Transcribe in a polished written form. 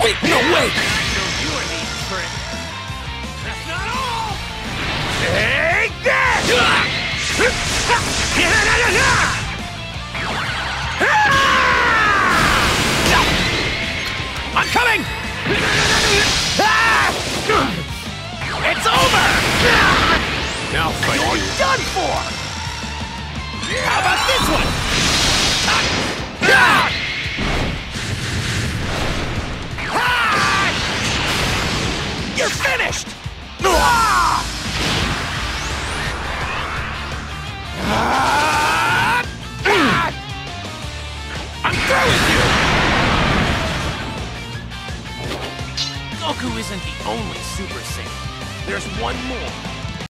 Wait, no, wait! So you are the trick. That's not all! Take that! I'm coming! It's over! Now fight. You're done for! How about this one? You're finished! I'm through with you! Goku isn't the only Super Saiyan. There's one more.